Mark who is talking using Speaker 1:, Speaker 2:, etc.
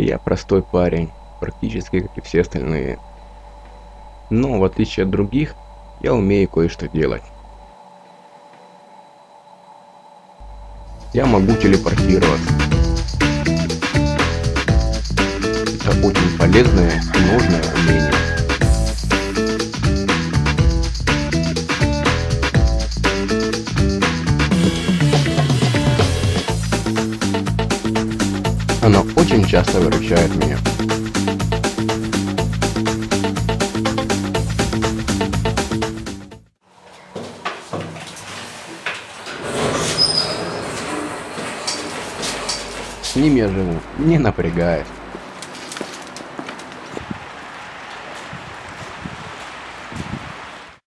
Speaker 1: Я простой парень, практически как и все остальные. Но в отличие от других, я умею кое-что делать. Я могу телепортироваться. Это очень полезное и нужное умение. Оно очень часто выручает меня. С ним я живу, не напрягаясь.